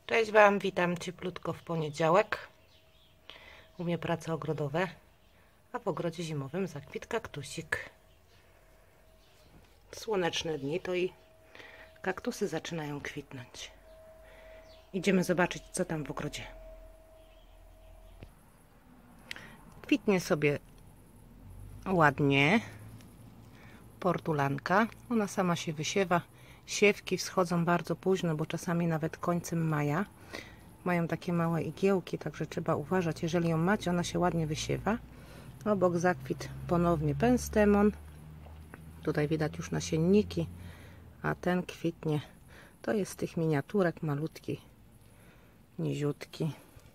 Cześć Wam, witam cieplutko w poniedziałek. U mnie prace ogrodowe, a w ogrodzie zimowym zakwit kaktusik. Słoneczne dni to i kaktusy zaczynają kwitnąć. Idziemy zobaczyć, co tam w ogrodzie. Kwitnie sobie ładnie portulanka. Ona sama się wysiewa. Siewki wschodzą bardzo późno, bo czasami nawet końcem maja. Mają takie małe igiełki, także trzeba uważać. Jeżeli ją macie, ona się ładnie wysiewa. Obok zakwit ponownie penstemon. Tutaj widać już nasienniki, a ten kwitnie. To jest z tych miniaturek, malutki, niziutki.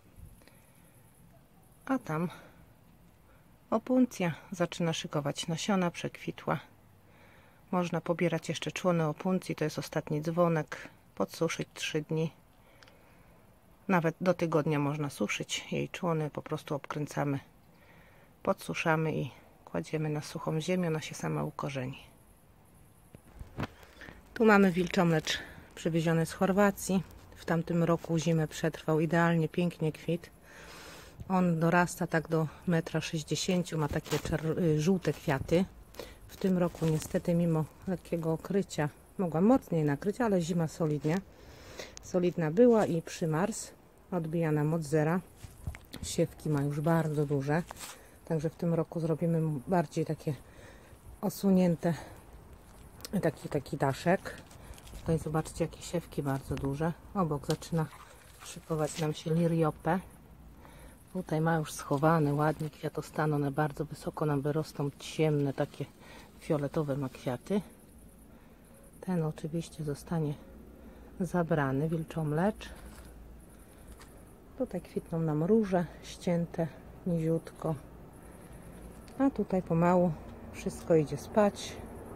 A tam opuncja zaczyna szykować nasiona, przekwitła. Można pobierać jeszcze człony opuncji, to jest ostatni dzwonek, podsuszyć 3 dni. Nawet do tygodnia można suszyć jej człony, po prostu obkręcamy, podsuszamy i kładziemy na suchą ziemię, ona się sama ukorzeni. Tu mamy wilczomlecz przywieziony z Chorwacji. W tamtym roku zimę przetrwał idealnie, pięknie kwit. On dorasta tak do 1,60 m, ma takie żółte kwiaty. W tym roku niestety mimo lekkiego okrycia mogła mocniej nakryć, ale zima solidna była i przymarzł. Odbija nam od zera. Siewki ma już bardzo duże, także w tym roku zrobimy mu bardziej takie osunięte, taki daszek. Tutaj zobaczcie, jakie siewki bardzo duże. Obok zaczyna szykować nam się liriopę. Tutaj ma już schowane ładnie kwiatostany, one bardzo wysoko nam wyrosną, ciemne, takie fioletowe ma kwiaty. Ten oczywiście zostanie zabrany, wilczomlecz. Tutaj kwitną nam róże ścięte niziutko. A tutaj pomału wszystko idzie spać.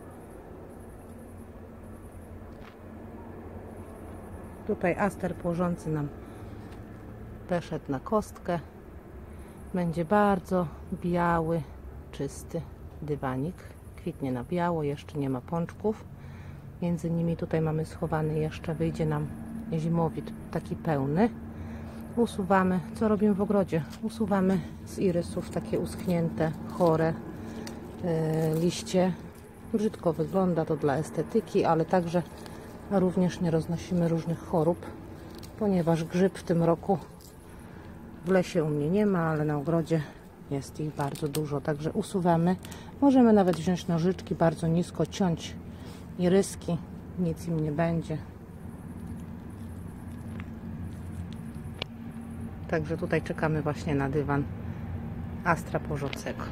Tutaj aster płożący nam przeszedł na kostkę. Będzie bardzo biały, czysty dywanik. Kwitnie na biało, jeszcze nie ma pączków. Między nimi tutaj mamy schowany jeszcze, wyjdzie nam zimowit taki pełny. Usuwamy, co robimy w ogrodzie? Usuwamy z irysów takie uschnięte, chore liście. Brzydko wygląda to dla estetyki, ale także również nie roznosimy różnych chorób, ponieważ grzyb w tym roku w lesie u mnie nie ma, ale na ogrodzie jest ich bardzo dużo, także usuwamy. Możemy nawet wziąć nożyczki, bardzo nisko ciąć iryski, nic im nie będzie. Także tutaj czekamy właśnie na dywan astra płożącego.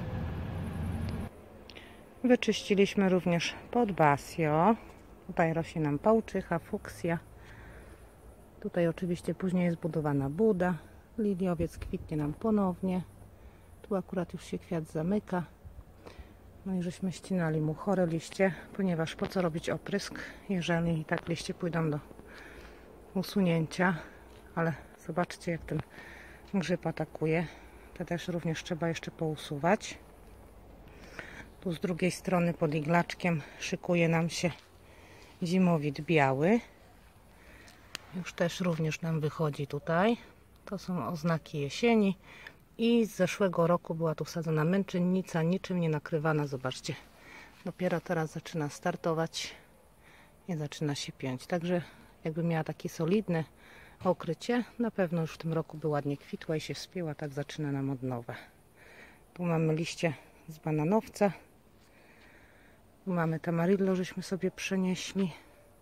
Wyczyściliśmy również podbasio. Tutaj rośnie nam pałczycha, fuksja. Tutaj oczywiście później jest budowana buda. Liliowiec kwitnie nam ponownie. Tu akurat już się kwiat zamyka. No i żeśmy ścinali mu chore liście, ponieważ po co robić oprysk, jeżeli i tak liście pójdą do usunięcia. Ale zobaczcie, jak ten grzyb atakuje. Te też również trzeba jeszcze pousuwać. Tu z drugiej strony pod iglaczkiem szykuje nam się zimowit biały. Już też również nam wychodzi tutaj. To są oznaki jesieni. I z zeszłego roku była tu wsadzona męczennica, niczym nie nakrywana. Zobaczcie, dopiero teraz zaczyna startować i zaczyna się piąć. Także jakby miała takie solidne okrycie, na pewno już w tym roku by ładnie kwitła i się wspięła. Tak zaczyna nam od nowa. Tu mamy liście z bananowca. Tu mamy tamarillo, żeśmy sobie przenieśli.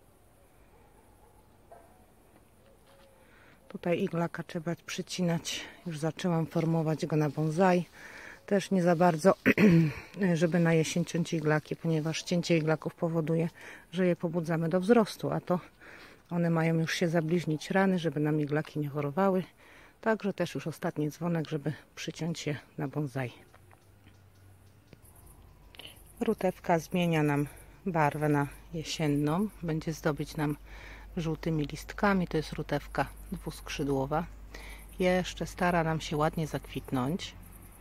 Tutaj iglaka trzeba przycinać. Już zaczęłam formować go na bonsai. Też nie za bardzo, żeby na jesień ciąć iglaki, ponieważ cięcie iglaków powoduje, że je pobudzamy do wzrostu, a to one mają już się zabliźnić rany, żeby nam iglaki nie chorowały. Także też już ostatni dzwonek, żeby przyciąć je na bonsai. Rutewka zmienia nam barwę na jesienną. Będzie zdobić nam żółtymi listkami. To jest rutewka dwuskrzydłowa. Jeszcze stara nam się ładnie zakwitnąć.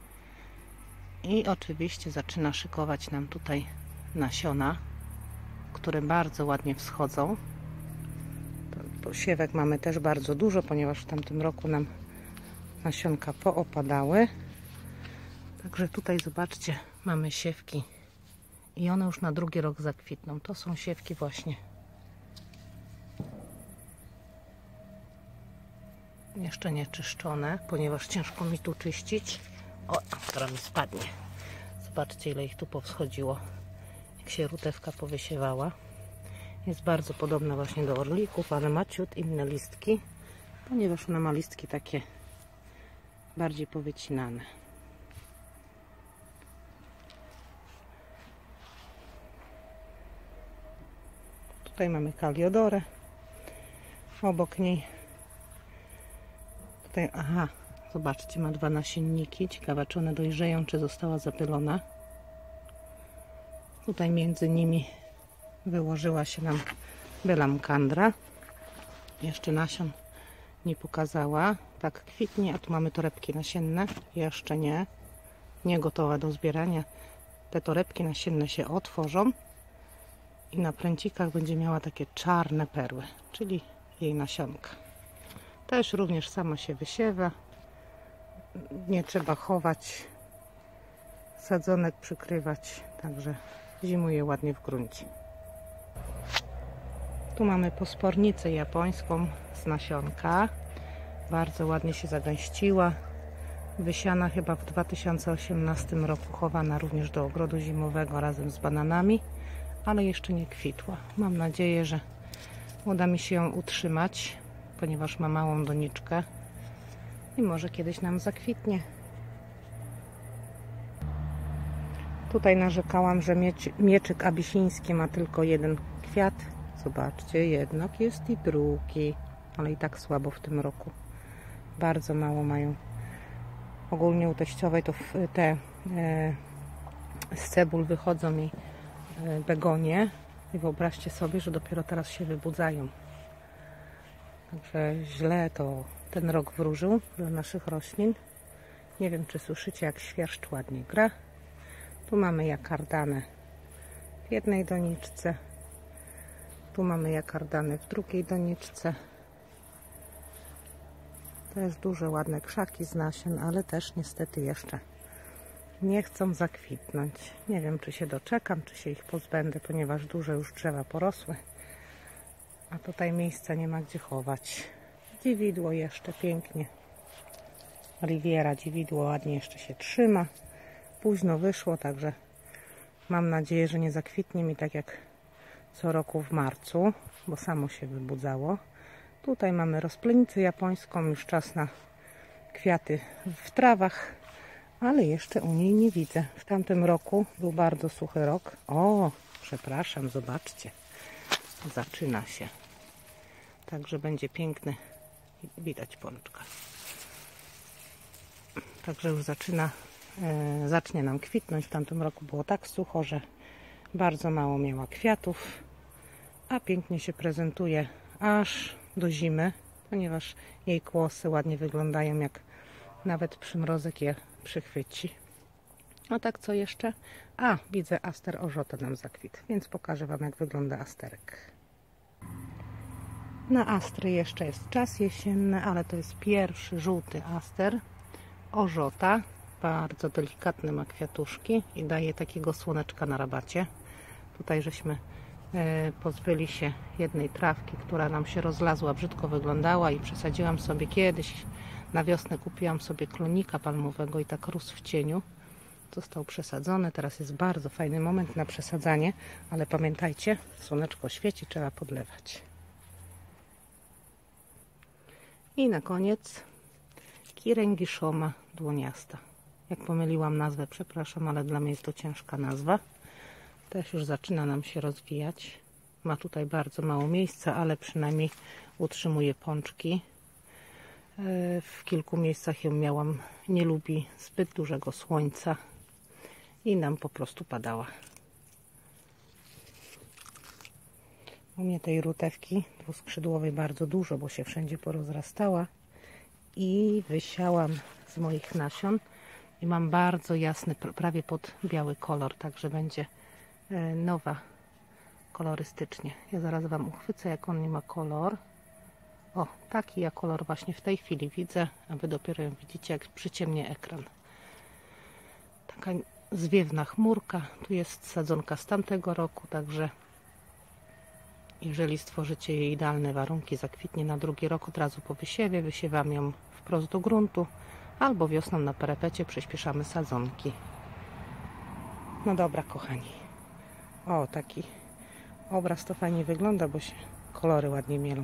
I oczywiście zaczyna szykować nam tutaj nasiona, które bardzo ładnie wschodzą. Siewek mamy też bardzo dużo, ponieważ w tamtym roku nam nasionka poopadały. Także tutaj zobaczcie, mamy siewki i one już na drugi rok zakwitną. To są siewki właśnie jeszcze nie czyszczone, ponieważ ciężko mi tu czyścić. O, teraz mi spadnie. Zobaczcie, ile ich tu powschodziło, jak się rutewka powysiewała. Jest bardzo podobna właśnie do orlików, ale ma ciut inne listki, ponieważ ona ma listki takie bardziej powycinane. Tutaj mamy kaliodorę. Obok niej tutaj, aha, zobaczcie, ma 2 nasienniki. Ciekawe, czy one dojrzeją, czy została zapylona. Tutaj między nimi wyłożyła się nam belamkandra. Jeszcze nasion nie pokazała. Tak kwitnie, a tu mamy torebki nasienne. Jeszcze nie gotowa do zbierania. Te torebki nasienne się otworzą i na pręcikach będzie miała takie czarne perły, czyli jej nasionka. Też również sama się wysiewa. Nie trzeba chować, sadzonek przykrywać, także zimuje ładnie w gruncie. Tu mamy pospornicę japońską z nasionka. Bardzo ładnie się zagęściła. Wysiana chyba w 2018 roku, chowana również do ogrodu zimowego razem z bananami, ale jeszcze nie kwitła. Mam nadzieję, że uda mi się ją utrzymać, ponieważ ma małą doniczkę i może kiedyś nam zakwitnie. Tutaj narzekałam, że mieczyk abisiński ma tylko 1 kwiat. Zobaczcie, jednak jest i drugi, ale i tak słabo w tym roku. Bardzo mało mają. Ogólnie u teściowej to z cebul wychodzą mi begonie i wyobraźcie sobie, że dopiero teraz się wybudzają. Także źle to ten rok wróżył dla naszych roślin. Nie wiem, czy słyszycie, jak świerszcz ładnie gra. Tu mamy jakardanę w jednej doniczce. Tu mamy jakardanę w drugiej doniczce. Też duże, ładne krzaki z nasion, ale też niestety jeszcze nie chcą zakwitnąć. Nie wiem, czy się doczekam, czy się ich pozbędę, ponieważ duże już drzewa porosły. A tutaj miejsca nie ma gdzie chować. Dziwidło jeszcze pięknie. Riviera dziwidło ładnie jeszcze się trzyma. Późno wyszło, także mam nadzieję, że nie zakwitnie mi tak jak co roku w marcu, bo samo się wybudzało. Tutaj mamy rozplenicę japońską, już czas na kwiaty w trawach, ale jeszcze u niej nie widzę. W tamtym roku był bardzo suchy rok. O, przepraszam, zobaczcie. Zaczyna się. Także będzie piękny. Widać pączka. Także już zacznie nam kwitnąć. W tamtym roku było tak sucho, że bardzo mało miała kwiatów, a pięknie się prezentuje aż do zimy, ponieważ jej kłosy ładnie wyglądają, jak nawet przymrozek je przychwyci. A tak, co jeszcze? A, widzę, aster orzota nam zakwitł, więc pokażę Wam, jak wygląda asterek. Na astry jeszcze jest czas jesienny, ale to jest pierwszy żółty aster orzota. Bardzo delikatny, ma kwiatuszki i daje takiego słoneczka na rabacie. Tutaj żeśmy pozbyli się jednej trawki, która nam się rozlazła, brzydko wyglądała i przesadziłam sobie kiedyś na wiosnę, kupiłam sobie klonika palmowego i tak rósł w cieniu. Został przesadzony, teraz jest bardzo fajny moment na przesadzanie, ale pamiętajcie, słoneczko świeci, trzeba podlewać. I na koniec Kirengiszoma dłoniasta. Jak pomyliłam nazwę, przepraszam, ale dla mnie jest to ciężka nazwa. Też już zaczyna nam się rozwijać. Ma tutaj bardzo mało miejsca, ale przynajmniej utrzymuje pączki. W kilku miejscach ją miałam. Nie lubi zbyt dużego słońca i nam po prostu padała. U mnie tej rutewki dwuskrzydłowej bardzo dużo, bo się wszędzie porozrastała i wysiałam z moich nasion i mam bardzo jasny, prawie pod biały kolor, także będzie nowa kolorystycznie. Ja zaraz Wam uchwycę, jak on nie ma kolor. O, taki ja kolor właśnie w tej chwili widzę, a wy dopiero ją widzicie, jak przyciemnie ekran. Taka zwiewna chmurka. Tu jest sadzonka z tamtego roku, także jeżeli stworzycie jej idealne warunki, zakwitnie na drugi rok od razu po wysiewie. Wysiewam ją wprost do gruntu, albo wiosną na parapecie przyspieszamy sadzonki. No dobra, kochani. O, taki obraz to fajnie wygląda, bo się kolory ładnie mielą.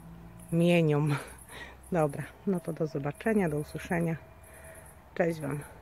Mienią. Dobra, no to do zobaczenia, do usłyszenia. Cześć Wam.